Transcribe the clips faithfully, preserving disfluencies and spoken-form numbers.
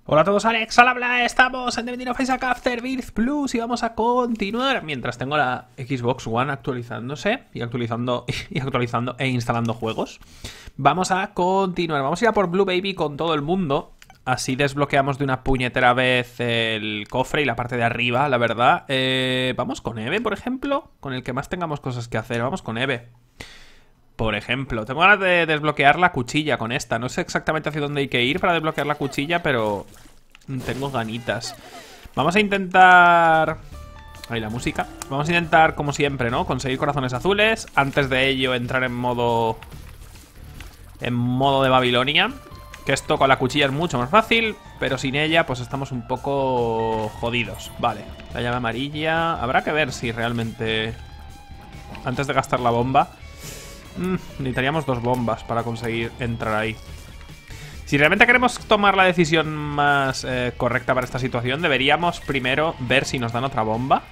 Hola a todos, Alex al habla, estamos en The Binding of Isaac Afterbirth Plus y vamos a continuar mientras tengo la Xbox One actualizándose y actualizando, y actualizando e instalando juegos. Vamos a continuar, vamos a ir a por Blue Baby con todo el mundo. Así desbloqueamos de una puñetera vez el cofre y la parte de arriba, la verdad. Eh, vamos con Eve, por ejemplo, con el que más tengamos cosas que hacer. Vamos con Eve. Por ejemplo, tengo ganas de desbloquear la cuchilla con esta. No sé exactamente hacia dónde hay que ir para desbloquear la cuchilla, pero tengo ganitas. Vamos a intentar... Ahí la música. Vamos a intentar, como siempre, ¿no? Conseguir corazones azules. Antes de ello, entrar en modo... En modo de Babilonia. Que esto con la cuchilla es mucho más fácil, pero sin ella, pues estamos un poco jodidos. Vale, la llave amarilla. Habrá que ver si realmente... Antes de gastar la bomba... Mm, necesitaríamos dos bombas para conseguir entrar ahí. Si realmente queremos tomar la decisión más eh, correcta para esta situación, deberíamos primero ver si nos dan otra bomba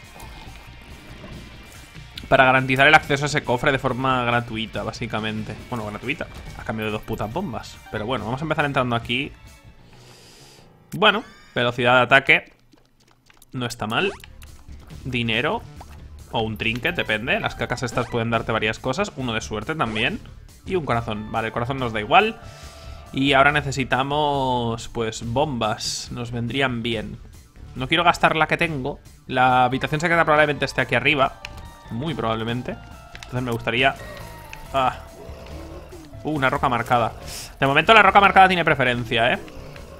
para garantizar el acceso a ese cofre de forma gratuita, básicamente. Bueno, gratuita, a cambio de dos putas bombas. Pero bueno, vamos a empezar entrando aquí. Bueno, velocidad de ataque no está mal. Dinero o un trinket, depende. Las cacas estas pueden darte varias cosas. Uno de suerte también. Y un corazón. Vale, el corazón nos da igual. Y ahora necesitamos, pues, bombas. Nos vendrían bien. No quiero gastar la que tengo. La habitación secreta probablemente esté aquí arriba. Muy probablemente. Entonces me gustaría... Ah. Uh, una roca marcada. De momento la roca marcada tiene preferencia, ¿eh?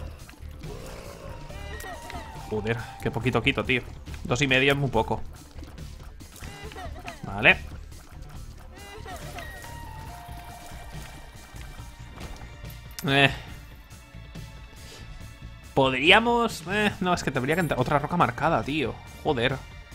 Joder, qué poquito quito, tío. Dos y medio es muy poco. Vale. Eh. Podríamos... Eh, no, es que tendría que entrar... Otra roca marcada, tío. Joder.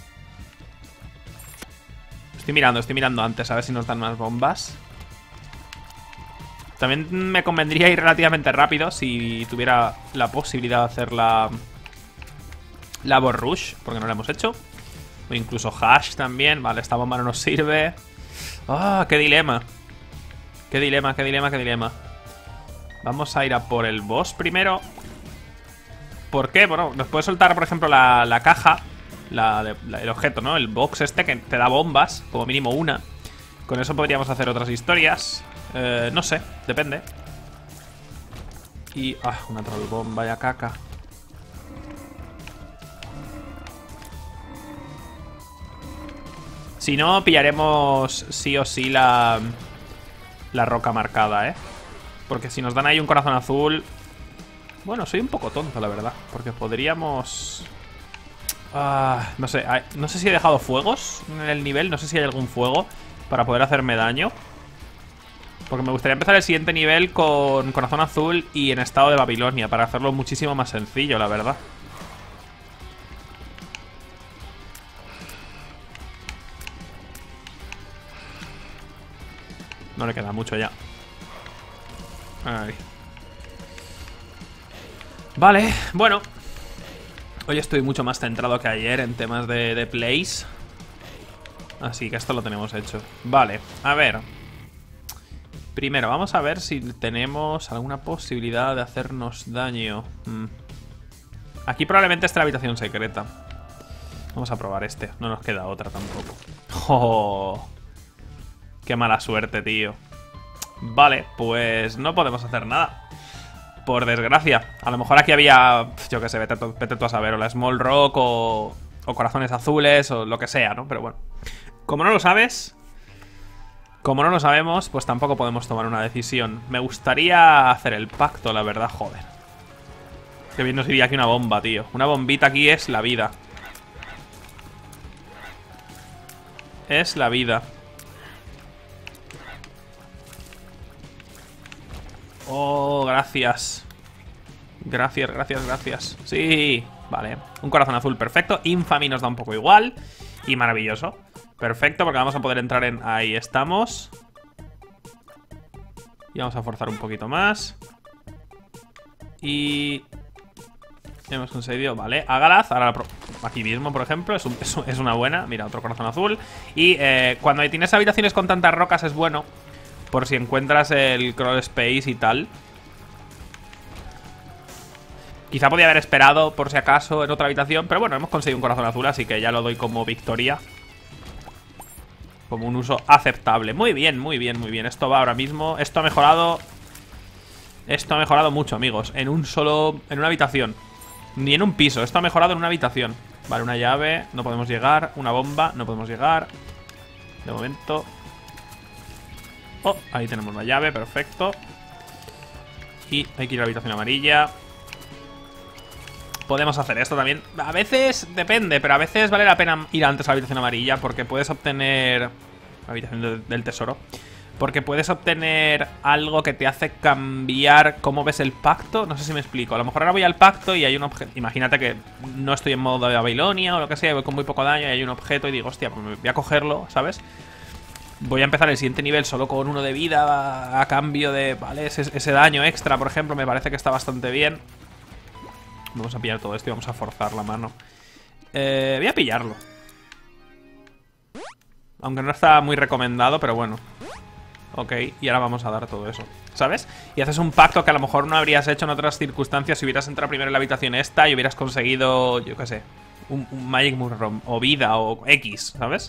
Estoy mirando, estoy mirando antes a ver si nos dan más bombas. También me convendría ir relativamente rápido si tuviera la posibilidad de hacer la... La Boss Rush, porque no la hemos hecho. O incluso Hash también. Vale, esta bomba no nos sirve. ¡Ah! ¡Qué dilema! ¡Qué dilema, qué dilema, qué dilema! Vamos a ir a por el boss primero. ¿Por qué? Bueno, nos puede soltar, por ejemplo, la, la caja. La, de, la, el objeto, ¿no? El box este que te da bombas. Como mínimo una. Con eso podríamos hacer otras historias. Eh, no sé, depende. Y... ¡Ah! Una troll bomb, vaya caca. Si no, pillaremos sí o sí la, la roca marcada, ¿eh? Porque si nos dan ahí un corazón azul... Bueno, soy un poco tonto, la verdad. Porque podríamos... Ah, no sé, no sé si he dejado fuegos en el nivel. No sé si hay algún fuego para poder hacerme daño. Porque me gustaría empezar el siguiente nivel con corazón azul y en estado de Babilonia, para hacerlo muchísimo más sencillo, la verdad. No le queda mucho ya. Ay. Vale, bueno. Hoy estoy mucho más centrado que ayer en temas de, de plays. Así que esto lo tenemos hecho. Vale, a ver. Primero, vamos a ver si tenemos alguna posibilidad de hacernos daño. Hmm. Aquí probablemente esté la habitación secreta. Vamos a probar este. No nos queda otra tampoco. ¡Oh! Qué mala suerte, tío. Vale, pues no podemos hacer nada. Por desgracia. A lo mejor aquí había, yo qué sé, vete, vete tú a saber, o la Small Rock o, o corazones azules o lo que sea, ¿no? Pero bueno, como no lo sabes, como no lo sabemos, pues tampoco podemos tomar una decisión. Me gustaría hacer el pacto, la verdad, joder. Qué bien nos iría aquí una bomba, tío. Una bombita aquí es la vida. Es la vida. Oh, gracias. Gracias, gracias, gracias. Sí, vale. Un corazón azul perfecto. Infamy nos da un poco igual. Y maravilloso. Perfecto, porque vamos a poder entrar en... Ahí estamos. Y vamos a forzar un poquito más. Y... hemos conseguido, vale. Agalath, ahora pro... aquí mismo, por ejemplo, es, un, es una buena. Mira, otro corazón azul. Y eh, cuando tienes habitaciones con tantas rocas es bueno, por si encuentras el crawl space y tal. Quizá podía haber esperado, por si acaso, en otra habitación. Pero bueno, hemos conseguido un corazón azul, así que ya lo doy como victoria. Como un uso aceptable. Muy bien, muy bien, muy bien. Esto va ahora mismo. Esto ha mejorado. Esto ha mejorado mucho, amigos. En un solo... En una habitación. Ni en un piso. Esto ha mejorado en una habitación. Vale, una llave. No podemos llegar. Una bomba. No podemos llegar. De momento. Oh, ahí tenemos la llave. Perfecto. Y hay que ir a la habitación amarilla. Podemos hacer esto también. A veces, depende, pero a veces vale la pena ir antes a la habitación amarilla, porque puedes obtener... La habitación de, del tesoro. Porque puedes obtener algo que te hace cambiar cómo ves el pacto. No sé si me explico. A lo mejor ahora voy al pacto y hay un objeto. Imagínate que no estoy en modo de Babilonia o lo que sea, voy con muy poco daño y hay un objeto y digo, hostia, pues voy a cogerlo, ¿sabes? Voy a empezar el siguiente nivel solo con uno de vida a, a cambio de... Vale, ese, ese daño extra, por ejemplo, me parece que está bastante bien. Vamos a pillar todo esto y vamos a forzar la mano. Eh, voy a pillarlo. Aunque no está muy recomendado, pero bueno. Ok, y ahora vamos a dar todo eso, ¿sabes? Y haces un pacto que a lo mejor no habrías hecho en otras circunstancias si hubieras entrado primero en la habitación esta y hubieras conseguido, yo qué sé, un, un Magic Mushroom o vida o X, ¿sabes?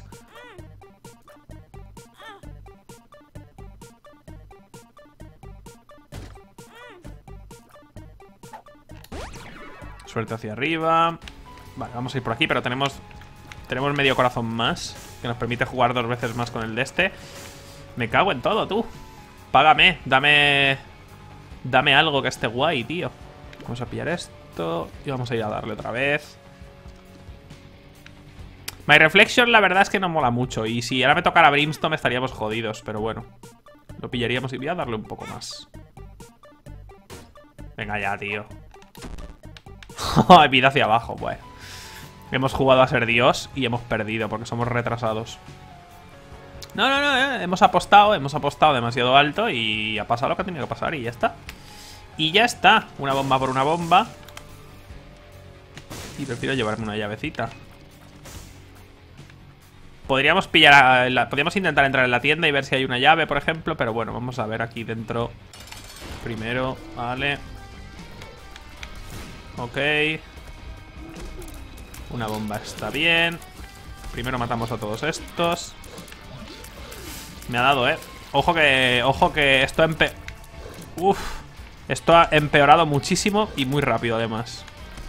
Suerte hacia arriba. Vale, vamos a ir por aquí, pero tenemos Tenemos medio corazón más, que nos permite jugar dos veces más con el de este. Me cago en todo, tú. Págame, dame Dame algo que esté guay, tío. Vamos a pillar esto y vamos a ir a darle otra vez. My Reflection la verdad es que no mola mucho. Y si ahora me tocara Brimstone estaríamos jodidos, pero bueno, lo pillaríamos y voy a darle un poco más. Venga ya, tío. Vida hacia abajo, bueno. Hemos jugado a ser Dios y hemos perdido porque somos retrasados. No, no, no, eh. hemos apostado, hemos apostado demasiado alto y ha pasado lo que ha tenido que pasar y ya está. Y ya está, una bomba por una bomba. Y prefiero llevarme una llavecita. Podríamos pillar, a la, podríamos intentar entrar en la tienda y ver si hay una llave, por ejemplo. Pero bueno, vamos a ver aquí dentro. Primero, vale. Ok. Una bomba está bien. Primero matamos a todos estos. Me ha dado, eh. Ojo que, ojo que esto ha empe... Uf. Esto ha empeorado muchísimo y muy rápido además.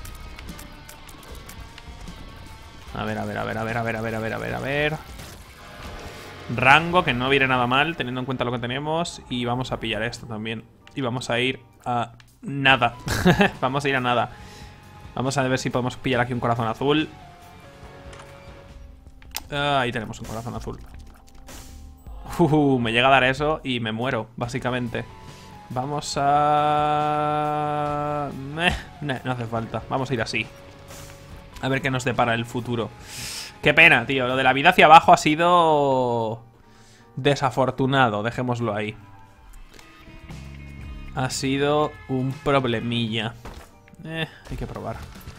A ver, a ver, a ver, a ver, a ver, a ver, a ver, a ver, a ver. Rango, que no viene nada mal, teniendo en cuenta lo que tenemos. Y vamos a pillar esto también. Y vamos a ir a nada. Vamos a ir a nada. Vamos a ver si podemos pillar aquí un corazón azul. Ah, ahí tenemos un corazón azul. Uh, me llega a dar eso y me muero, básicamente. Vamos a... Eh, no, no hace falta. Vamos a ir así. A ver qué nos depara el futuro. Qué pena, tío. Lo de la vida hacia abajo ha sido... desafortunado, dejémoslo ahí. Ha sido un problemilla. Eh, hay que probar.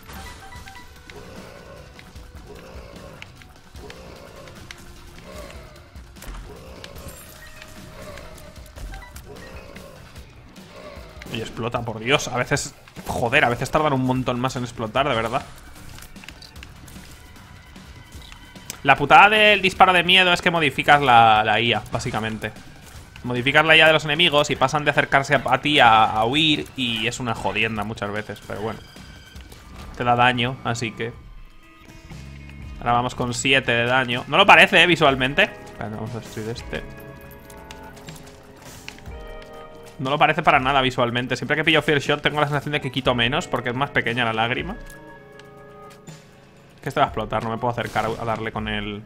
Y explota, por Dios. A veces... Joder, a veces tardan un montón más en explotar, de verdad. La putada del disparo de miedo es que modificas la, la I A, básicamente. Modificas la I A de los enemigos y pasan de acercarse a, a ti a, a huir. Y es una jodienda muchas veces, pero bueno. Te da daño, así que... Ahora vamos con siete de daño. No lo parece, ¿eh? Visualmente. Bueno, vamos a destruir este. No lo parece para nada visualmente. Siempre que pillo Fear Shot tengo la sensación de que quito menos porque es más pequeña la lágrima. Que este va a explotar, no me puedo acercar a darle con el...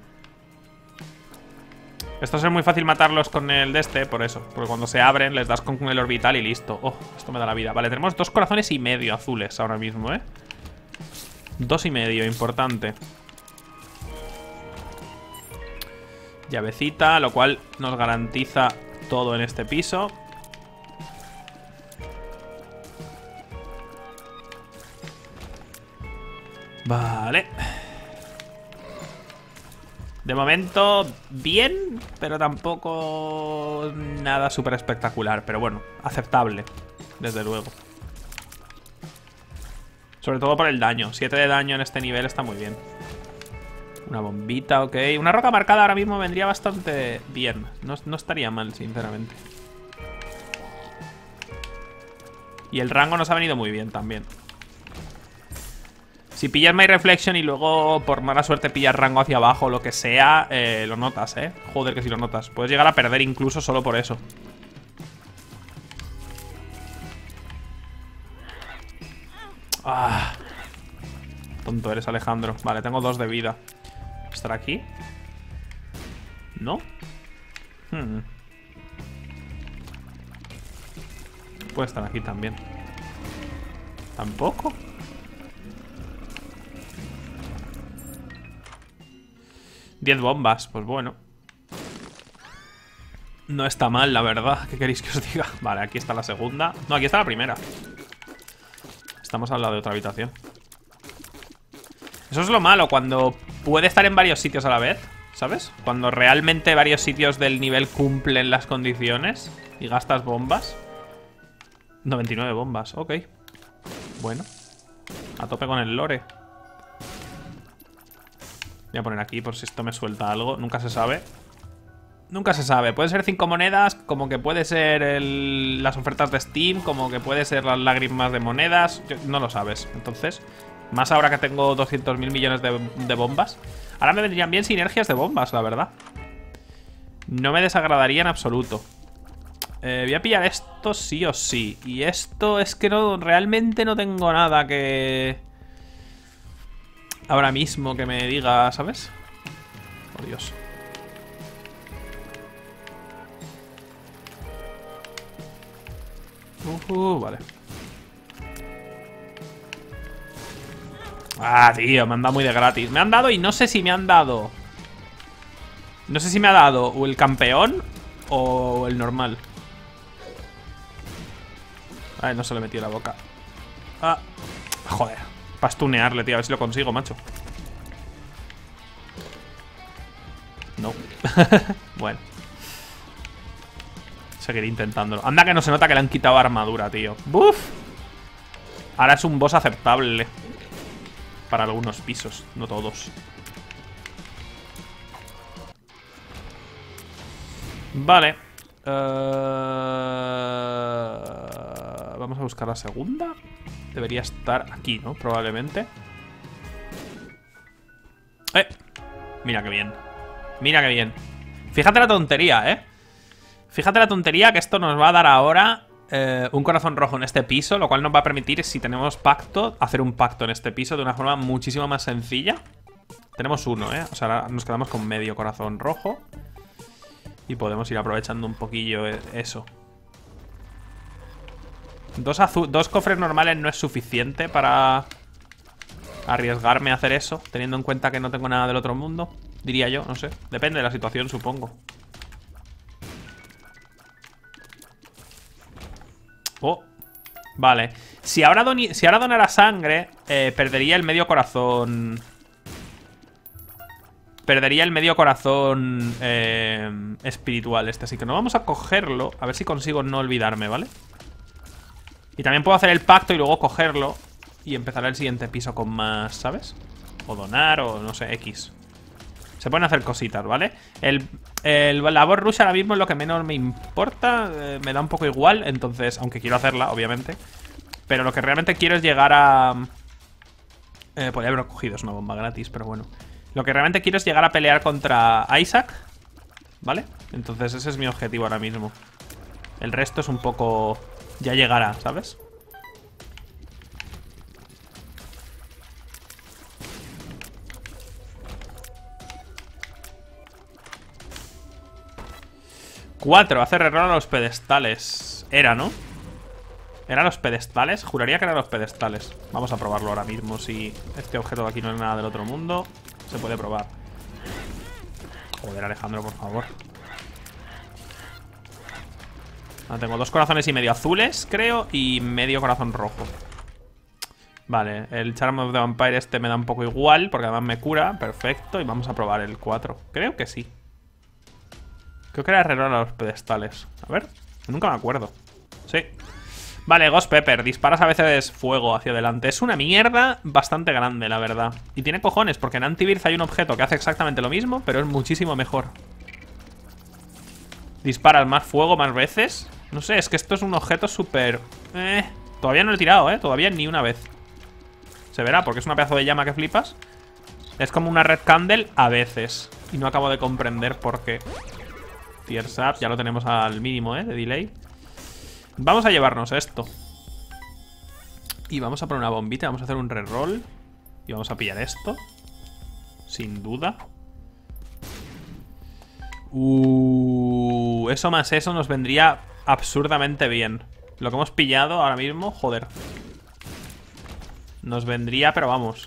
Esto es muy fácil matarlos con el de este, por eso. Porque cuando se abren les das con el orbital y listo. Oh, esto me da la vida. Vale, tenemos dos corazones y medio azules ahora mismo, ¿eh? Dos y medio, importante. Llavecita, lo cual nos garantiza todo en este piso. Vale. De momento, bien, pero tampoco nada súper espectacular. Pero bueno, aceptable, desde luego. Sobre todo por el daño. siete de daño en este nivel está muy bien. Una bombita, ok. Una roca marcada ahora mismo vendría bastante bien. No, no estaría mal, sinceramente. Y el rango nos ha venido muy bien también. Si pillas My Reflection y luego por mala suerte pillas rango hacia abajo o lo que sea, eh, lo notas, eh. Joder que si lo notas. Puedes llegar a perder incluso solo por eso. Ah. Tonto eres, Alejandro. Vale, tengo dos de vida. ¿Estar aquí? ¿No? Hmm. Puede estar aquí también. ¿Tampoco? diez bombas, pues bueno. No está mal, la verdad. ¿Qué queréis que os diga? Vale, aquí está la segunda. No, aquí está la primera. Estamos al lado de otra habitación. Eso es lo malo, cuando puede estar en varios sitios a la vez, ¿sabes? Cuando realmente varios sitios del nivel cumplen las condiciones y gastas bombas. noventa y nueve bombas, ok. Bueno. A tope con el lore. Voy a poner aquí por si esto me suelta algo. Nunca se sabe. Nunca se sabe. Puede ser cinco monedas, como que puede ser el... las ofertas de Steam, como que puede ser las lágrimas de monedas. No lo sabes. Entonces, más ahora que tengo doscientos mil millones de, de bombas. Ahora me vendrían bien sinergias de bombas, la verdad. No me desagradaría en absoluto. Eh, voy a pillar esto sí o sí. Y esto es que no, realmente no tengo nada que... ahora mismo que me diga, ¿sabes? Oh, Dios. Uh, uh, vale. Ah, tío, me han dado muy de gratis. Me han dado y no sé si me han dado... No sé si me ha dado o el campeón o el normal. Ay, no se le he metido en la boca. Ah, joder. Para stunearle, tío, a ver si lo consigo, macho. No. Bueno. Seguiré intentándolo. Anda que no se nota que le han quitado armadura, tío. ¡Buf! Ahora es un boss aceptable. Para algunos pisos, no todos. Vale. uh... Vamos a buscar la segunda. Debería estar aquí, ¿no? Probablemente. ¡Eh! Mira qué bien. Mira qué bien. Fíjate la tontería, ¿eh? Fíjate la tontería que esto nos va a dar ahora eh, un corazón rojo en este piso, lo cual nos va a permitir, si tenemos pacto, hacer un pacto en este piso de una forma muchísimo más sencilla. Tenemos uno, ¿eh? O sea, ahora nos quedamos con medio corazón rojo. Y podemos ir aprovechando un poquillo eso. Dos, dos cofres normales no es suficiente para arriesgarme a hacer eso, teniendo en cuenta que no tengo nada del otro mundo. Diría yo, no sé. Depende de la situación, supongo. Oh, vale. Si ahora, doni si ahora donara sangre, eh, perdería el medio corazón. Perdería el medio corazón eh, espiritual este. Así que no vamos a cogerlo. A ver si consigo no olvidarme, ¿vale? Y también puedo hacer el pacto y luego cogerlo y empezar el siguiente piso con más, ¿sabes? O donar o no sé, X. Se pueden hacer cositas, ¿vale? El, el, la voz rush ahora mismo es lo que menos me importa. eh, Me da un poco igual, entonces, aunque quiero hacerla, obviamente. Pero lo que realmente quiero es llegar a... Eh, podría haberlo cogido, es una bomba gratis, pero bueno. Lo que realmente quiero es llegar a pelear contra Isaac, ¿vale? Entonces ese es mi objetivo ahora mismo. El resto es un poco... ya llegará, ¿sabes? Cuatro, hacer error a los pedestales. Era, ¿no? ¿Eran los pedestales? Juraría que eran los pedestales. Vamos a probarlo ahora mismo. Si este objeto de aquí no es nada del otro mundo, se puede probar. Joder, Alejandro, por favor. Ah, tengo dos corazones y medio azules, creo, y medio corazón rojo. Vale, el Charm of the Vampire este me da un poco igual, porque además me cura. Perfecto, y vamos a probar el cuatro. Creo que sí. Creo que era error a los pedestales. A ver, nunca me acuerdo. Sí. Vale, Ghost Pepper. Disparas a veces fuego hacia adelante. Es una mierda bastante grande, la verdad. Y tiene cojones, porque en Antivirus hay un objeto que hace exactamente lo mismo, pero es muchísimo mejor. Disparas más fuego más veces. No sé, es que esto es un objeto súper... Eh, todavía no lo he tirado, ¿eh? Todavía ni una vez. Se verá, porque es una pedazo de llama que flipas. Es como una red candle a veces. Y no acabo de comprender por qué. Tears Up, ya lo tenemos al mínimo, ¿eh? De delay. Vamos a llevarnos esto. Y vamos a poner una bombita. Vamos a hacer un reroll. Y vamos a pillar esto. Sin duda. Uh, eso más eso nos vendría absurdamente bien. Lo que hemos pillado ahora mismo, joder. Nos vendría, pero vamos.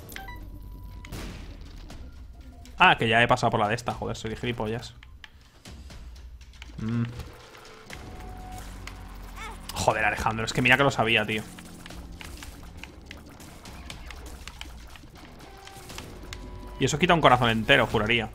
Ah, que ya he pasado por la de esta, joder, soy gilipollas. Mm. Joder, Alejandro, es que mira que lo sabía, tío. Y eso quita un corazón entero, juraría.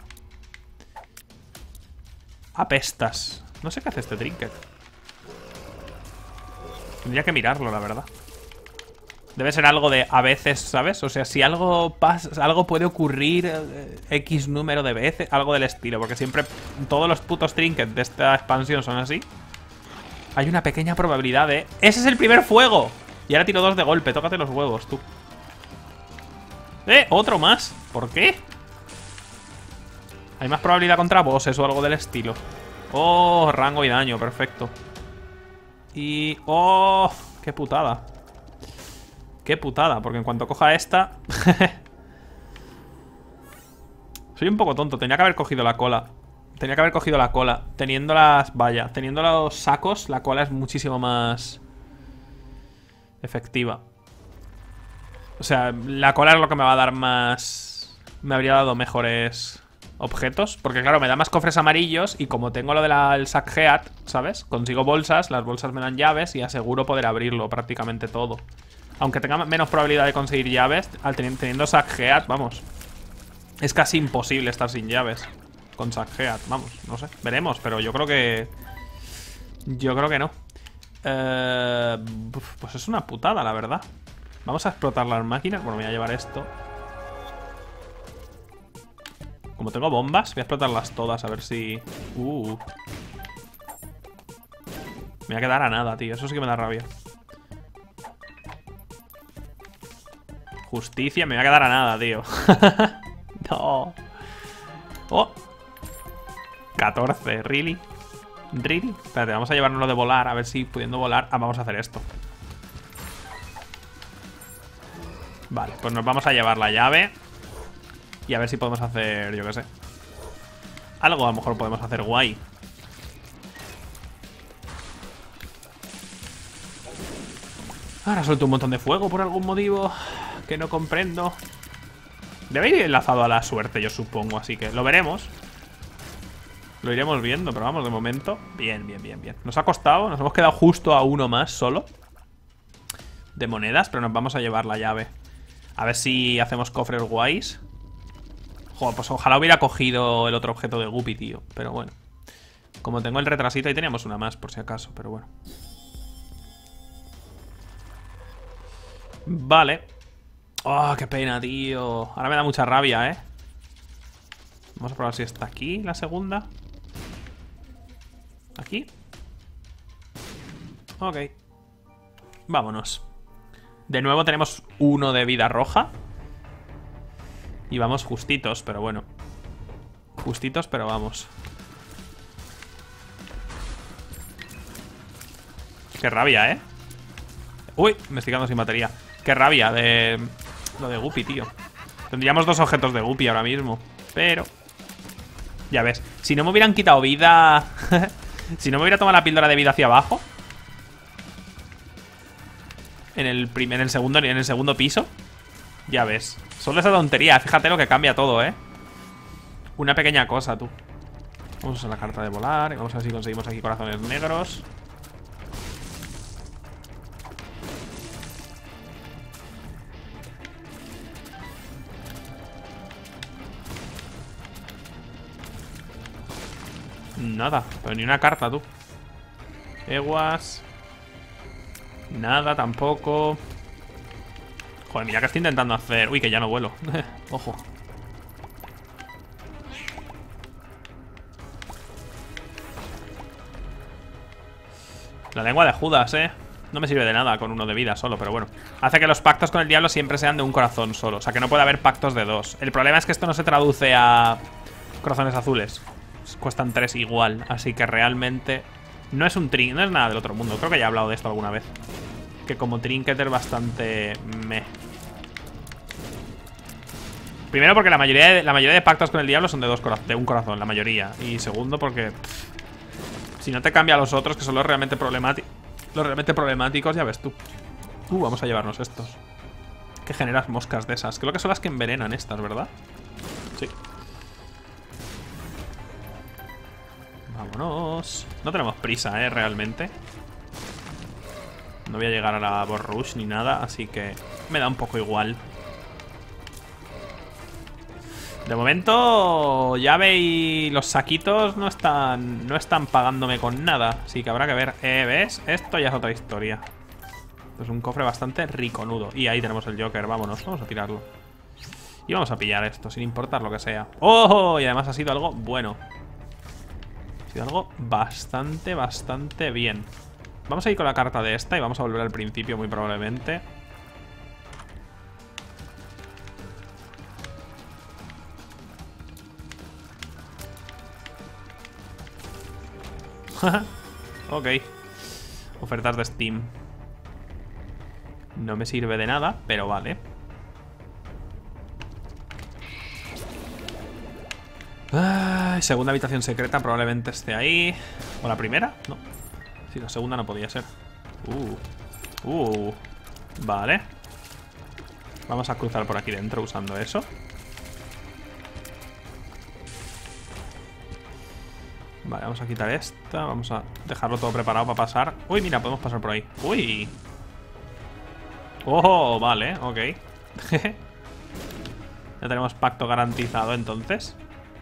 Apestas. No sé qué hace este trinket. Tendría que mirarlo, la verdad. Debe ser algo de a veces, ¿sabes? O sea, si algo pasa, algo puede ocurrir eh, X número de veces, algo del estilo. Porque siempre todos los putos trinkets de esta expansión son así. Hay una pequeña probabilidad de... ¡Ese es el primer fuego! Y ahora tiro dos de golpe, tócate los huevos, tú. ¡Eh! ¡Otro más! ¿Por qué? ¿Hay más probabilidad contra bosses o algo del estilo? ¡Oh! Rango y daño, perfecto. Y... ¡oh! ¡Qué putada! ¡Qué putada! Porque en cuanto coja esta... Soy un poco tonto, tenía que haber cogido la cola. Tenía que haber cogido la cola. Teniendo las... vaya, teniendo los sacos, la cola es muchísimo más... efectiva. O sea, la cola es lo que me va a dar más... me habría dado mejores objetos. Porque claro, me da más cofres amarillos. Y como tengo lo del sack head, ¿sabes? Consigo bolsas, las bolsas me dan llaves. Y aseguro poder abrirlo prácticamente todo. Aunque tenga menos probabilidad de conseguir llaves, al teni teniendo sack head, vamos. Es casi imposible estar sin llaves con sack head, vamos, no sé. Veremos, pero yo creo que... yo creo que no. Eh, pues es una putada, la verdad. Vamos a explotar las máquinas. Bueno, me voy a llevar esto. Como tengo bombas, voy a explotarlas todas. A ver si... Uh. Me voy a quedar a nada, tío. Eso sí que me da rabia. Justicia, me voy a quedar a nada, tío. No. Oh. catorce, ¿really? ¿Really? Espérate, vamos a llevarnos lo de volar. A ver si pudiendo volar... ah, vamos a hacer esto. Vale, pues nos vamos a llevar la llave. Y a ver si podemos hacer, yo qué sé, algo a lo mejor podemos hacer guay. Ahora suelto un montón de fuego por algún motivo que no comprendo. Debe ir enlazado a la suerte, yo supongo, así que lo veremos. Lo iremos viendo, pero vamos, de momento. Bien, bien, bien, bien. Nos ha costado, nos hemos quedado justo a uno más solo de monedas, pero nos vamos a llevar la llave. A ver si hacemos cofres guays. Joder, pues ojalá hubiera cogido el otro objeto de Guppy, tío. Pero bueno, como tengo el retrasito, ahí teníamos una más, por si acaso, pero bueno. Vale. Oh, qué pena, tío. Ahora me da mucha rabia, ¿eh? Vamos a probar si está aquí la segunda. ¿Aquí? Ok. Vámonos. De nuevo tenemos uno de vida roja. Y vamos justitos, pero bueno. Justitos, pero vamos. Qué rabia, ¿eh? Uy, me estoy quedando sin batería. Qué rabia de... lo de Guppy, tío. Tendríamos dos objetos de Guppy ahora mismo. Pero... ya ves, si no me hubieran quitado vida... si no me hubiera tomado la píldora de vida hacia abajo En el primer, en el segundo, en el segundo piso. Ya ves, solo esa tontería. Fíjate lo que cambia todo, ¿eh? Una pequeña cosa, tú. Vamos a usar la carta de volar. Y vamos a ver si conseguimos aquí corazones negros. Nada, pero ni una carta, tú. Eguas. Nada tampoco. Joder, mira que estoy intentando hacer. Uy, que ya no vuelo. Ojo. La lengua de Judas, eh. No me sirve de nada con uno de vida solo, pero bueno. Hace que los pactos con el diablo siempre sean de un corazón solo. O sea, que no puede haber pactos de dos. El problema es que esto no se traduce a corazones azules. Cuestan tres igual. Así que realmente no es un trinket, no es nada del otro mundo. Creo que ya he hablado de esto alguna vez. Que como trinket es bastante meh. Primero porque la mayoría de, la mayoría de pactos con el diablo son de, dos de un corazón, la mayoría. Y segundo porque pff, si no te cambia a los otros, que son los realmente problemáticos, los realmente problemáticos, ya ves tú. Uh, vamos a llevarnos estos. Que generas moscas de esas. Creo que son las que envenenan estas, ¿verdad? Sí. Vámonos. No tenemos prisa, eh, realmente. No voy a llegar a la boss rush ni nada, así que me da un poco igual. De momento, llave y los saquitos no están no están pagándome con nada. Así que habrá que ver. Eh, ¿ves? Esto ya es otra historia. Es un cofre bastante riconudo. Y ahí tenemos el Joker, vámonos, vamos a tirarlo. Y vamos a pillar esto, sin importar lo que sea. ¡Oh! Y además ha sido algo bueno. Ha sido algo bastante, bastante bien. Vamos a ir con la carta de esta y vamos a volver al principio muy probablemente. Ok. Ofertas de Steam. No me sirve de nada, pero vale. Ah, segunda habitación secreta probablemente esté ahí. ¿O la primera? No. Sí, la segunda no podía ser. Uh. Uh. Vale. Vamos a cruzar por aquí dentro usando eso. Vale, vamos a quitar esta. Vamos a dejarlo todo preparado para pasar. Uy, mira, podemos pasar por ahí. Uy. Oh, vale, ok. Ya tenemos pacto garantizado entonces.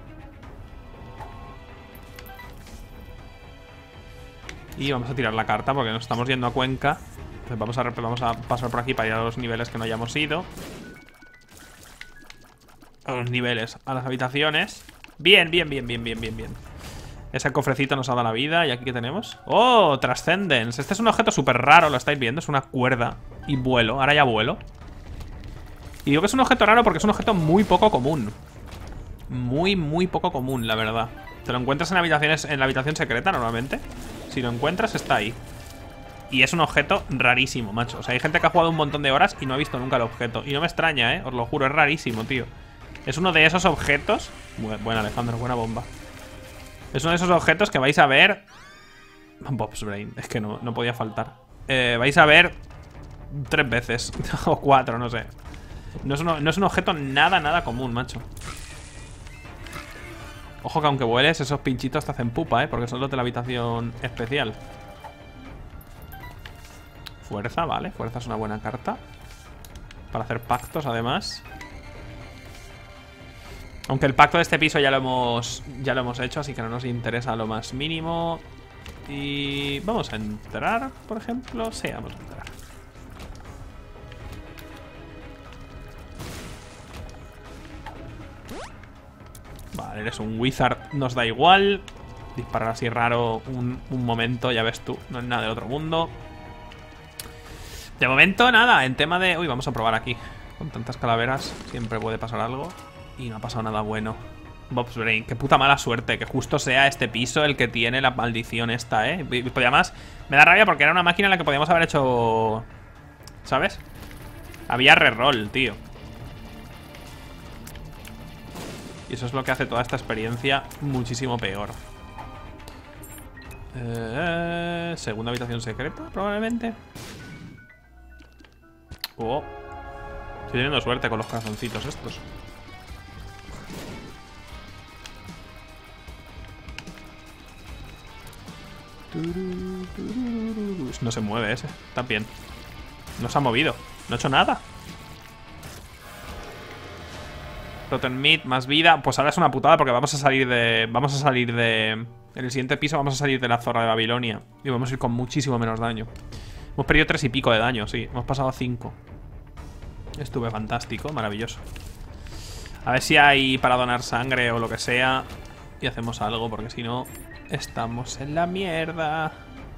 Y vamos a tirar la carta porque nos estamos yendo a Cuenca. Entonces vamos a, vamos a pasar por aquí para ir a los niveles que no hayamos ido. A los niveles, a las habitaciones. Bien, bien, bien, bien, bien, bien, bien. Ese cofrecito nos ha dado la vida. ¿Y aquí qué tenemos? ¡Oh! Transcendence. Este es un objeto súper raro, lo estáis viendo. Es una cuerda y vuelo. Ahora ya vuelo. Y digo que es un objeto raro porque es un objeto muy poco común. Muy, muy poco común, la verdad. Te lo encuentras en habitaciones, en la habitación secreta normalmente. Si lo encuentras está ahí. Y es un objeto rarísimo, macho. O sea, hay gente que ha jugado un montón de horas y no ha visto nunca el objeto. Y no me extraña, eh, os lo juro, es rarísimo, tío. Es uno de esos objetos. Buena, Alejandro, buena bomba. Es uno de esos objetos que vais a ver. Bob's Brain, es que no, no podía faltar. eh, Vais a ver tres veces. O cuatro, no sé. No es, uno, no es un objeto nada, nada común, macho. Ojo que aunque vueles, esos pinchitos te hacen pupa, eh, porque son los de la habitación especial. Fuerza, vale, fuerza es una buena carta para hacer pactos, además. Aunque el pacto de este piso ya lo hemos ya lo hemos hecho, así que no nos interesa lo más mínimo. Y vamos a entrar, por ejemplo. Sí, vamos a entrar. Vale, eres un wizard, nos da igual. Disparar así raro un, un momento, ya ves tú. No es nada del otro mundo. De momento, nada, en tema de... Uy, vamos a probar aquí. Con tantas calaveras siempre puede pasar algo. Y no ha pasado nada bueno. Bob's Brain, qué puta mala suerte. Que justo sea este piso el que tiene la maldición esta, eh. Y además, me da rabia porque era una máquina en la que podíamos haber hecho... ¿Sabes? Había reroll, tío. Y eso es lo que hace toda esta experiencia muchísimo peor. eh, Segunda habitación secreta, probablemente. Oh. Estoy teniendo suerte con los corazoncitos estos. No se mueve ese. Está bien. No se ha movido. No ha hecho nada. Rotten Meat, más vida. Pues ahora es una putada porque vamos a salir de... Vamos a salir de... En el siguiente piso vamos a salir de la Zorra de Babilonia. Y vamos a ir con muchísimo menos daño. Hemos perdido tres y pico de daño, sí. Hemos pasado a cinco. Estuve fantástico, maravilloso. A ver si hay para donar sangre o lo que sea. Y hacemos algo, porque si no, estamos en la mierda.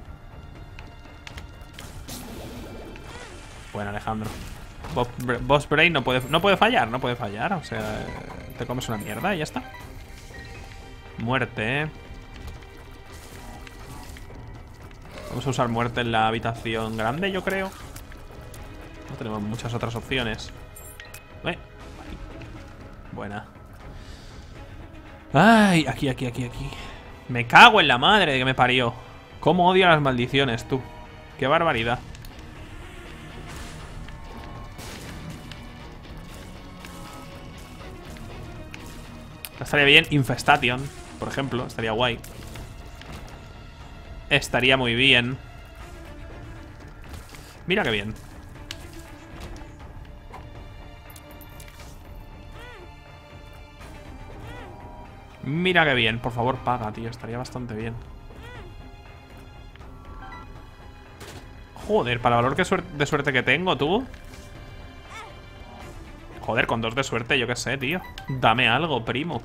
Bueno, Alejandro. Boss Brain no puede, no puede fallar, no puede fallar. O sea, te comes una mierda y ya está. Muerte, eh. Vamos a usar muerte en la habitación grande, yo creo. No tenemos muchas otras opciones. Eh, aquí. Buena. Ay, aquí, aquí, aquí, aquí. Me cago en la madre de que me parió. Cómo odio las maldiciones, tú. Qué barbaridad. Estaría bien Infestation, por ejemplo. Estaría guay. Estaría muy bien. Mira qué bien. Mira qué bien. Por favor, paga, tío. Estaría bastante bien. Joder, para el valor que suer- de suerte que tengo, tú. Joder, con dos de suerte, yo qué sé, tío. Dame algo, primo.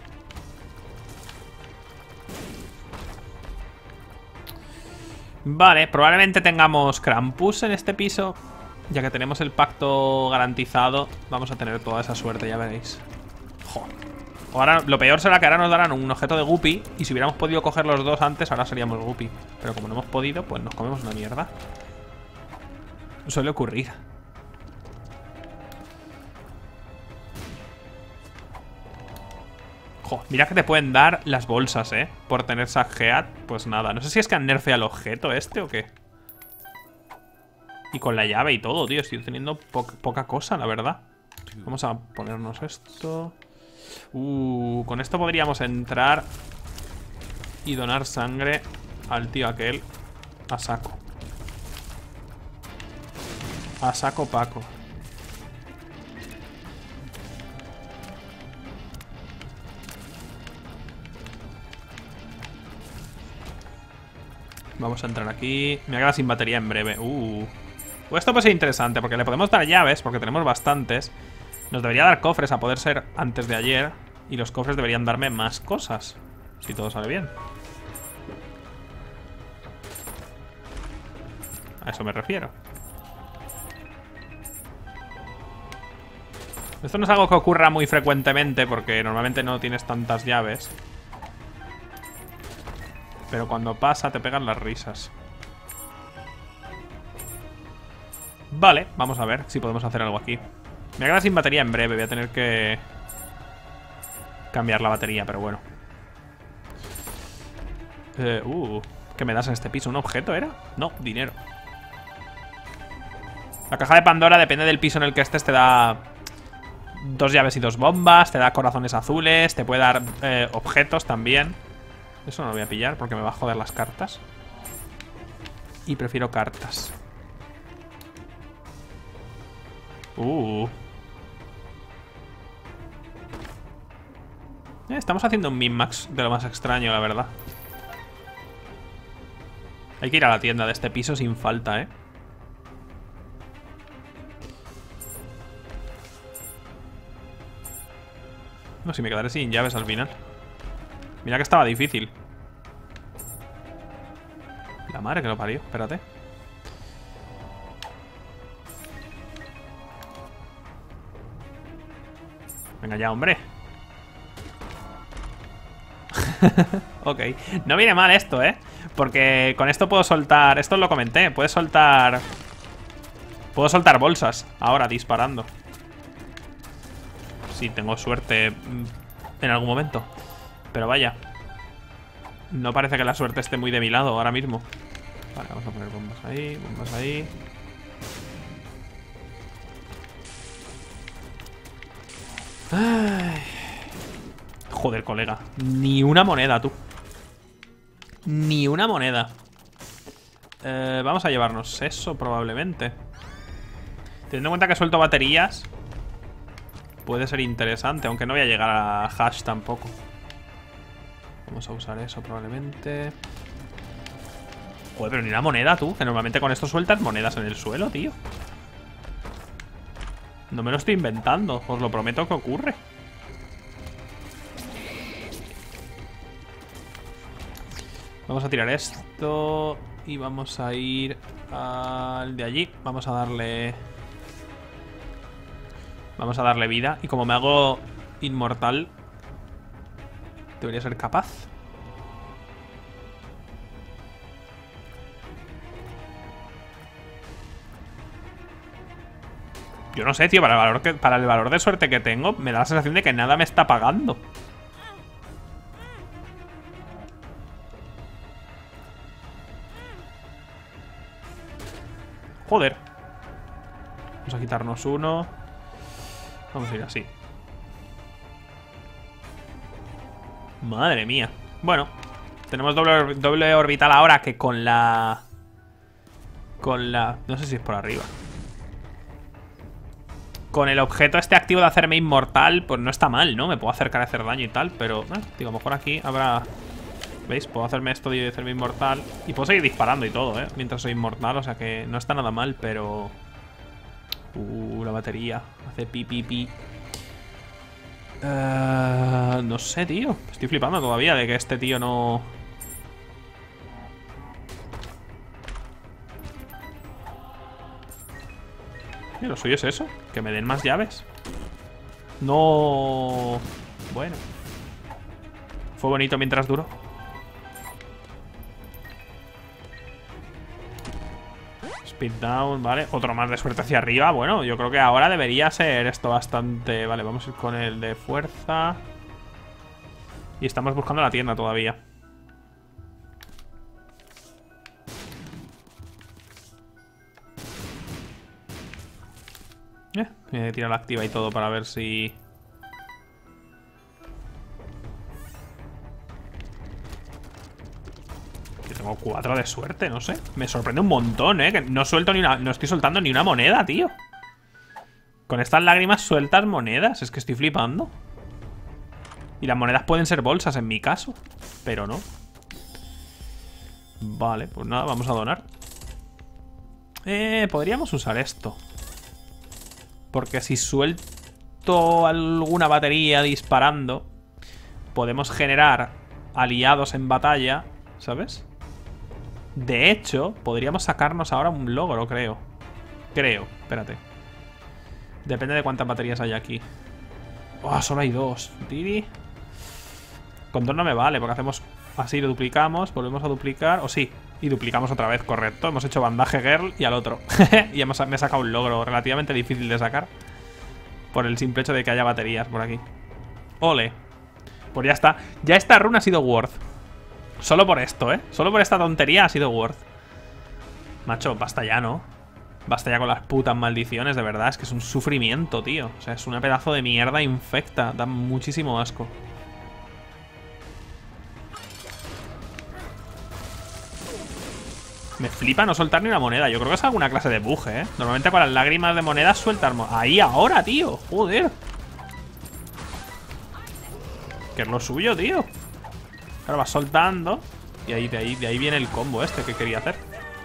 Vale, probablemente tengamos Krampus en este piso. Ya que tenemos el pacto garantizado, vamos a tener toda esa suerte, ya veréis. Joder. Ahora, lo peor será que ahora nos darán un objeto de Guppy. Y si hubiéramos podido coger los dos antes, ahora seríamos Guppy. Pero como no hemos podido, pues nos comemos una mierda. Suele ocurrir. Jo, mira que te pueden dar las bolsas, eh. Por tener Sackhead, pues nada. No sé si es que han nerfeado el objeto este o qué. Y con la llave y todo, tío. Estoy teniendo po poca cosa, la verdad. Vamos a ponernos esto. Uh, con esto podríamos entrar y donar sangre al tío aquel a saco. A saco Paco. Vamos a entrar aquí. Me queda sin batería en breve. Uh. Pues esto puede ser interesante porque le podemos dar llaves, porque tenemos bastantes. Nos debería dar cofres a poder ser antes de ayer. Y los cofres deberían darme más cosas, si todo sale bien. A eso me refiero. Esto no es algo que ocurra muy frecuentemente, porque normalmente no tienes tantas llaves. Pero cuando pasa te pegan las risas. Vale, vamos a ver si podemos hacer algo aquí. Me queda sin batería en breve, voy a tener que cambiar la batería, pero bueno. Eh, uh, ¿qué me das en este piso? ¿Un objeto era? No, dinero. La caja de Pandora, depende del piso en el que estés, te da dos llaves y dos bombas, te da corazones azules, te puede dar eh, objetos también. Eso no lo voy a pillar porque me va a joder las cartas. Y prefiero cartas. Uh. Eh, estamos haciendo un min-max de lo más extraño, la verdad. Hay que ir a la tienda de este piso sin falta, ¿eh? No, si me quedaré sin llaves al final. Mira que estaba difícil. La madre que lo parió, espérate. Venga ya, hombre. Ok, no viene mal esto, ¿eh? Porque con esto puedo soltar... Esto lo comenté, puedes soltar... Puedo soltar bolsas ahora disparando. Si tengo suerte en algún momento. Pero vaya, no parece que la suerte esté muy de mi lado ahora mismo. Vale, vamos a poner bombas ahí, bombas ahí. Ay. Joder, colega. Ni una moneda, tú. Ni una moneda. eh, Vamos a llevarnos eso probablemente. Teniendo en cuenta que suelto baterías, puede ser interesante, aunque no voy a llegar a hash tampoco. Vamos a usar eso probablemente. Joder, pero ni una moneda, tú. Que normalmente con esto sueltas monedas en el suelo, tío. No me lo estoy inventando. Os lo prometo que ocurre. Vamos a tirar esto. Y vamos a ir al de allí. Vamos a darle... Vamos a darle vida. Y como me hago inmortal, debería ser capaz. Yo no sé, tío, para el valor que, para el valor de suerte que tengo, me da la sensación de que nada me está pagando. Joder. Vamos a quitarnos uno. Vamos a ir así. Madre mía. Bueno, tenemos doble, doble orbital ahora, que con la... Con la... No sé si es por arriba. Con el objeto este activo de hacerme inmortal, pues no está mal, ¿no? Me puedo acercar a hacer daño y tal, pero... Eh, digo, a lo mejor aquí habrá... ¿Veis? Puedo hacerme esto de hacerme inmortal. Y puedo seguir disparando y todo, ¿eh? Mientras soy inmortal, o sea que no está nada mal, pero... Uh, la batería. Hace pi, pi, pi. Uh, no sé, tío. Estoy flipando todavía de que este tío no... ¿Y lo suyo es eso? Que me den más llaves. No... Bueno. Fue bonito mientras duró. Speed down, vale. Otro más de suerte hacia arriba. Bueno, yo creo que ahora debería ser esto bastante... Vale, vamos a ir con el de fuerza. Y estamos buscando la tienda todavía. Eh, voy a tirar la activa y todo para ver si... Que tengo cuatro de suerte, no sé. Me sorprende un montón, eh. Que no suelto ni una... No estoy soltando ni una moneda, tío. Con estas lágrimas sueltas monedas. Es que estoy flipando. Y las monedas pueden ser bolsas en mi caso. Pero no. Vale, pues nada, vamos a donar. Eh, podríamos usar esto. Porque si suelto alguna batería disparando, podemos generar aliados en batalla, ¿sabes? De hecho, podríamos sacarnos ahora un logro, creo. Creo, espérate. Depende de cuántas baterías hay aquí. Oh, solo hay dos. Didi. Con dos no me vale, porque hacemos así, lo duplicamos, volvemos a duplicar. O sí, y duplicamos otra vez, correcto. Hemos hecho bandaje girl y al otro. Y hemos, me he sacado un logro relativamente difícil de sacar. Por el simple hecho de que haya baterías por aquí. Ole. Pues ya está. Ya esta run ha sido worth. Solo por esto, ¿eh? Solo por esta tontería ha sido worth. Macho, basta ya, ¿no? Basta ya con las putas maldiciones, de verdad. Es que es un sufrimiento, tío. O sea, es una pedazo de mierda infecta. Da muchísimo asco. Me flipa no soltar ni una moneda. Yo creo que es alguna clase de bug, ¿eh? Normalmente con las lágrimas de monedas sueltas... Ahí ahora, tío. Joder. ¿Qué es lo suyo, tío? Ahora va soltando. Y ahí, de ahí, de ahí viene el combo este que quería hacer.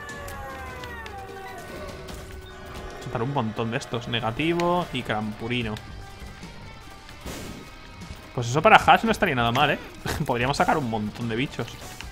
Soltar un montón de estos. Negativo y Crampurino. Pues eso para Hash no estaría nada mal, ¿eh? Podríamos sacar un montón de bichos.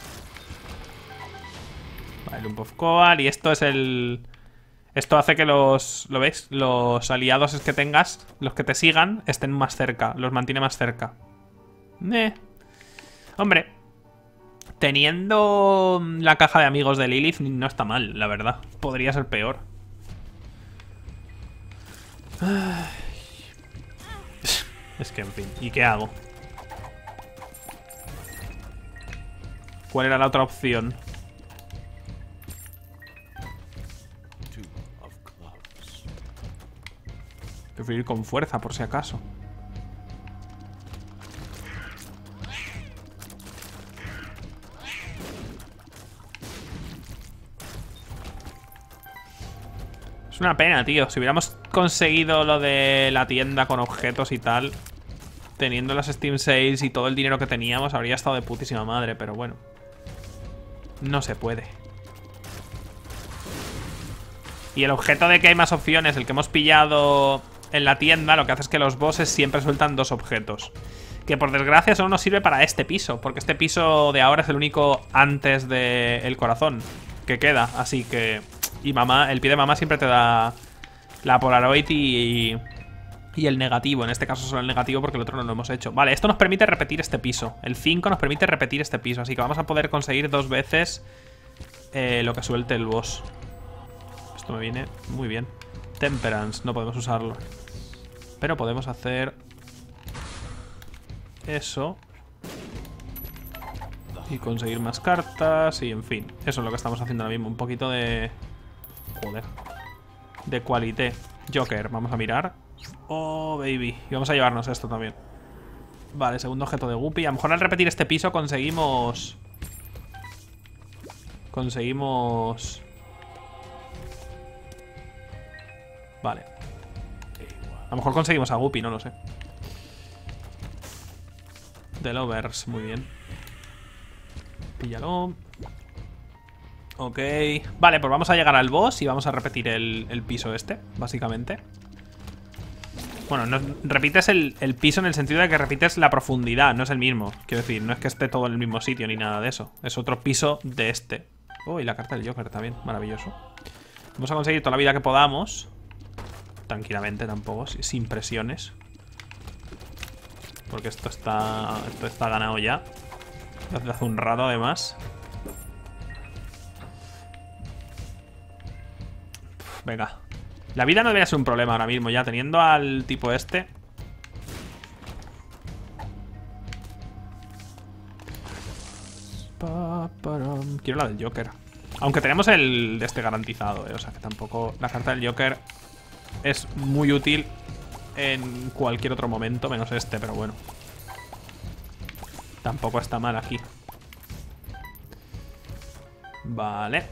Vale, Lump of Coal. Y esto es el... Esto hace que los... ¿Lo veis? Los aliados que tengas, los que te sigan, estén más cerca. Los mantiene más cerca. Eh. Hombre, teniendo la caja de amigos de Lilith no está mal, la verdad. Podría ser peor. Es que, en fin, ¿y qué hago? ¿Cuál era la otra opción? Prefiero ir con fuerza, por si acaso. Es una pena, tío. Si hubiéramos conseguido lo de la tienda con objetos y tal, teniendo las Steam Sales y todo el dinero que teníamos, habría estado de putísima madre, pero bueno. No se puede. Y el objeto de que hay más opciones, el que hemos pillado en la tienda, lo que hace es que los bosses siempre sueltan dos objetos. Que por desgracia solo nos sirve para este piso, porque este piso de ahora es el único antes del corazón que queda. Así que... Y mamá, el pie de mamá siempre te da la Polaroid y... Y el negativo, en este caso solo el negativo porque el otro no lo hemos hecho. Vale, esto nos permite repetir este piso. El cinco nos permite repetir este piso. Así que vamos a poder conseguir dos veces eh, lo que suelte el boss. Esto me viene muy bien. Temperance, no podemos usarlo. Pero podemos hacer eso. Y conseguir más cartas y en fin. Eso es lo que estamos haciendo ahora mismo. Un poquito de... Joder. De qualité. Joker, vamos a mirar. Oh, baby. Y vamos a llevarnos esto también. Vale, segundo objeto de Guppy. A lo mejor al repetir este piso conseguimos... Conseguimos... Vale. A lo mejor conseguimos a Guppy, no lo sé. The Lovers, muy bien. Píllalo. Ok. Vale, pues vamos a llegar al boss y vamos a repetir el, el piso este, básicamente. Bueno, no, repites el, el piso en el sentido de que repites la profundidad, no es el mismo. Quiero decir, no es que esté todo en el mismo sitio ni nada de eso. Es otro piso de este. Oh, y la carta del Joker también, maravilloso. Vamos a conseguir toda la vida que podamos. Tranquilamente tampoco, sin presiones. Porque esto está, esto está ganado ya. Desde hace un rato además. Uf, venga. La vida no debería ser un problema ahora mismo ya, teniendo al tipo este. Quiero la del Joker. Aunque tenemos el de este garantizado, eh. O sea que tampoco... La carta del Joker es muy útil en cualquier otro momento, menos este, pero bueno. Tampoco está mal aquí. Vale.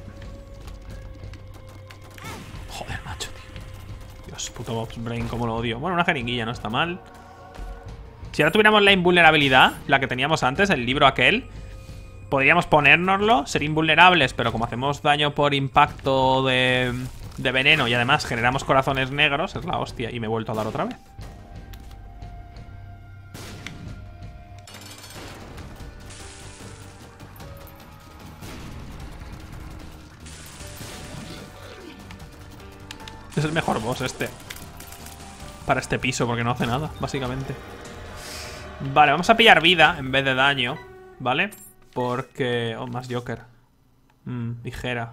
Joder, macho, tío. Dios, puto Bob's Brain, como lo odio. Bueno, una jeringuilla no está mal. Si ahora tuviéramos la invulnerabilidad, la que teníamos antes, el libro aquel, podríamos ponérnoslo, ser invulnerables, pero como hacemos daño por impacto de, de veneno y además generamos corazones negros, es la hostia. Y me he vuelto a dar otra vez. Es el mejor boss este para este piso, porque no hace nada, básicamente. Vale, vamos a pillar vida en vez de daño, ¿vale? Porque... Oh, más Joker. mm, Ligera.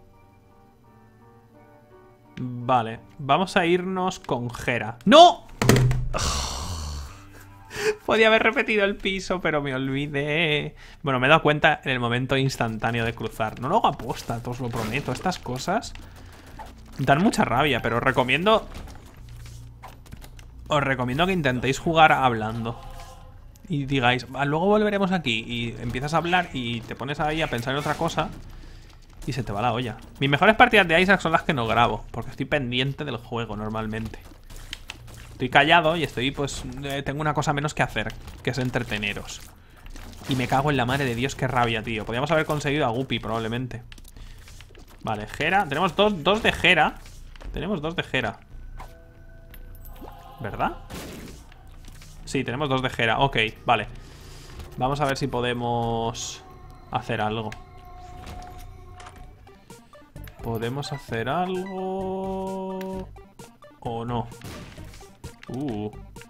Vale, vamos a irnos con Gera. ¡No! Podía haber repetido el piso, pero me olvidé. Bueno, me he dado cuenta en el momento instantáneo de cruzar. No lo hago aposta, os lo prometo. Estas cosas dan mucha rabia, pero os recomiendo... Os recomiendo que intentéis jugar hablando. Y digáis, ah, luego volveremos aquí. Y empiezas a hablar y te pones ahí a pensar en otra cosa y se te va la olla. Mis mejores partidas de Isaac son las que no grabo, porque estoy pendiente del juego normalmente. Estoy callado y estoy, pues, eh, tengo una cosa menos que hacer, que es entreteneros. Y me cago en la madre de Dios, qué rabia, tío. Podríamos haber conseguido a Guppy, probablemente. Vale, Gera. Tenemos dos, dos de Gera. Tenemos dos de Gera. ¿Verdad? Sí, tenemos dos de Gera. Ok, vale. Vamos a ver si podemos hacer algo. ¿Podemos hacer algo? ¿O no? Uh.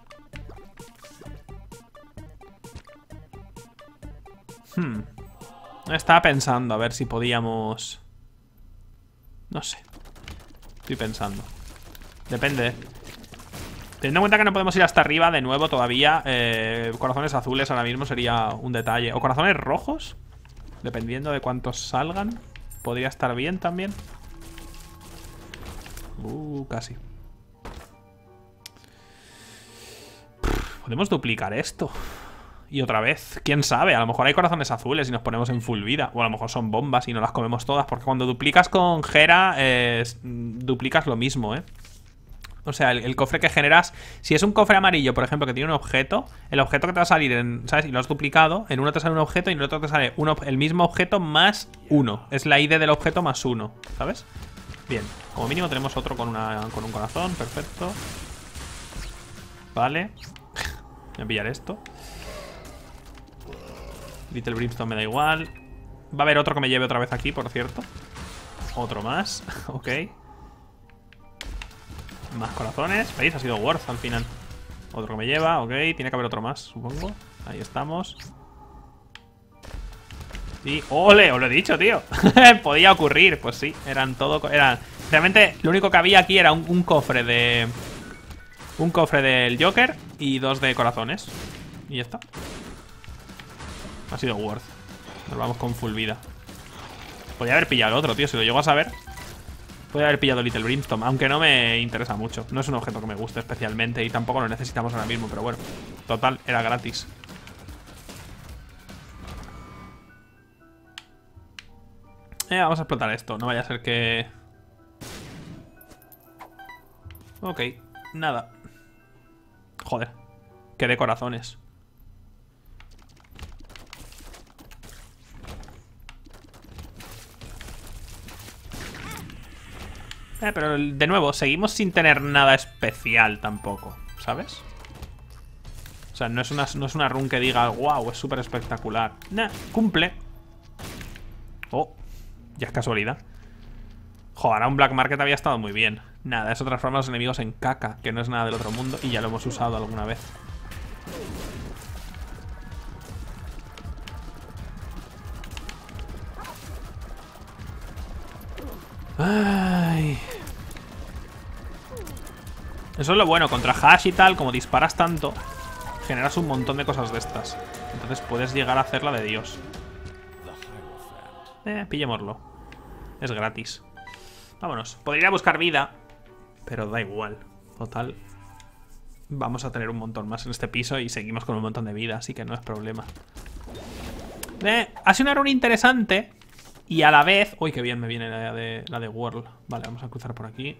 Hmm. Estaba pensando a ver si podíamos... No sé. Estoy pensando. Depende. Teniendo en cuenta que no podemos ir hasta arriba de nuevo todavía, eh, corazones azules ahora mismo sería un detalle. O corazones rojos, dependiendo de cuántos salgan. Podría estar bien también. Uh, casi. Podemos duplicar esto. Y otra vez, quién sabe, a lo mejor hay corazones azules y nos ponemos en full vida. O a lo mejor son bombas y no las comemos todas. Porque cuando duplicas con Gera, eh, duplicas lo mismo, eh. O sea, el, el cofre que generas, si es un cofre amarillo, por ejemplo, que tiene un objeto, el objeto que te va a salir, en, ¿sabes? Y lo has duplicado, en uno te sale un objeto y en el otro te sale uno, el mismo objeto más uno. Es la I D del objeto más uno, ¿sabes? Bien, como mínimo tenemos otro con, una, con un corazón. Perfecto. Vale. Voy a pillar esto. Little Brimstone me da igual. Va a haber otro que me lleve otra vez aquí, por cierto. Otro más. Ok. Más corazones. ¿Veis? Ha sido worth al final. Otro que me lleva. Ok. Tiene que haber otro más, supongo. Ahí estamos. Y... ¡ole! Os lo he dicho, tío. Podía ocurrir. Pues sí. Eran todo... Eran... Realmente lo único que había aquí era un, un cofre de... Un cofre del Joker y dos de corazones. Y ya está. Ha sido worth. Nos vamos con full vida. Podría haber pillado el otro, tío. Si lo llego a saber, podría haber pillado Little Brimstone. Aunque no me interesa mucho. No es un objeto que me guste especialmente. Y tampoco lo necesitamos ahora mismo. Pero bueno, total, era gratis. Eh, vamos a explotar esto. No vaya a ser que... Ok, nada. Joder, que de corazones. Eh, pero de nuevo, seguimos sin tener nada especial tampoco, ¿sabes? O sea, no es una, no es una run que diga, wow, es súper espectacular. Nah, cumple. Oh, ya es casualidad. Joder, ahora un Black Market había estado muy bien. Nada, eso transforma a los enemigos en caca, que no es nada del otro mundo. Y ya lo hemos usado alguna vez. Ay. Eso es lo bueno, contra Hash y tal, como disparas tanto, generas un montón de cosas de estas. Entonces puedes llegar a hacerla de Dios. Eh, pillémoslo. Es gratis. Vámonos. Podría buscar vida, pero da igual. Total, vamos a tener un montón más en este piso y seguimos con un montón de vida, así que no es problema. Eh, ha sido una run interesante. Y a la vez... Uy, qué bien me viene la de, la de World. Vale, vamos a cruzar por aquí.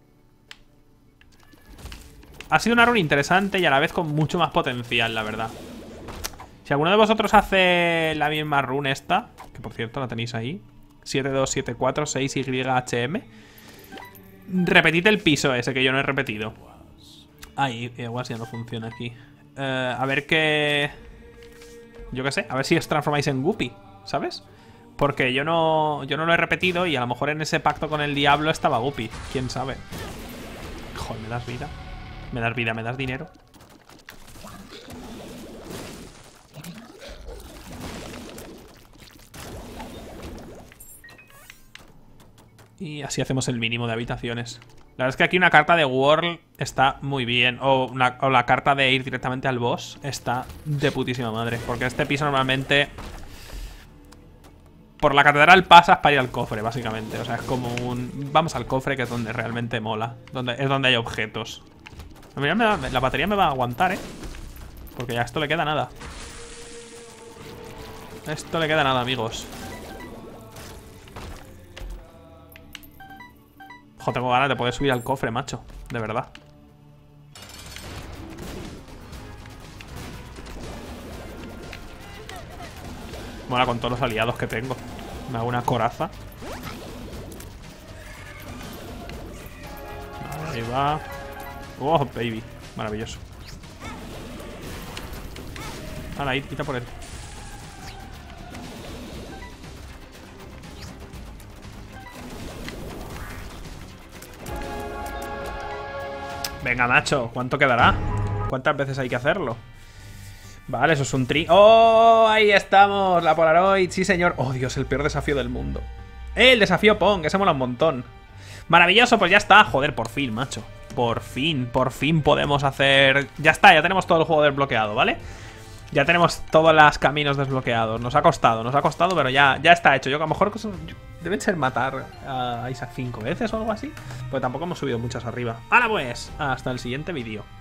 Ha sido una run interesante y a la vez con mucho más potencial, la verdad. Si alguno de vosotros hace la misma run esta, que por cierto la tenéis ahí, siete dos siete cuatro seis Y H M, repetid el piso ese que yo no he repetido. Ahí, igual si ya no funciona aquí. uh, A ver qué... Yo qué sé, a ver si os transformáis en Guppy, ¿sabes? Porque yo no, yo no lo he repetido y a lo mejor en ese pacto con el diablo estaba Guppy. ¿Quién sabe? Joder, ¿me das vida? ¿Me das vida? ¿Me das dinero? Y así hacemos el mínimo de habitaciones. La verdad es que aquí una carta de World está muy bien. O, una, o la carta de ir directamente al boss está de putísima madre. Porque este piso normalmente... Por la catedral pasas para ir al cofre, básicamente. O sea, es como un... Vamos al cofre, que es donde realmente mola. Donde, es donde hay objetos. Mira, me va, la batería me va a aguantar, ¿eh? Porque ya a esto le queda nada. A esto le queda nada, amigos. Jo, tengo ganas de poder subir al cofre, macho. De verdad. Mola con todos los aliados que tengo. Me hago una coraza. Ahí va. Oh, baby. Maravilloso. Hala, ahí, quita por él. Venga, macho. ¿Cuánto quedará? ¿Cuántas veces hay que hacerlo? Vale, eso es un tri... ¡Oh! Ahí estamos, la Polaroid, sí señor. ¡Oh, Dios, el peor desafío del mundo! ¡Eh, el desafío Pong! Ese mola un montón. Maravilloso, pues ya está. Joder, por fin, macho. Por fin, por fin podemos hacer... Ya está, ya tenemos todo el juego desbloqueado, ¿vale? Ya tenemos todos los caminos desbloqueados. Nos ha costado, nos ha costado, pero ya, ya está hecho. Yo a lo mejor... Deben ser matar a Isaac cinco veces o algo así. Pues tampoco hemos subido muchas arriba. Ahora pues, hasta el siguiente vídeo.